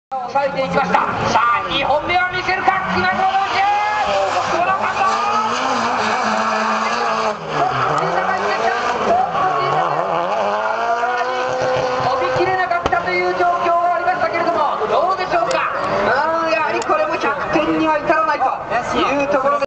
抑えていきました。さあ2本目は見せるか、舟久保同士。このカット飛びきれなかったという状況がありましたけれども、どうでしょうか。やはりこれも100点には至らないというところで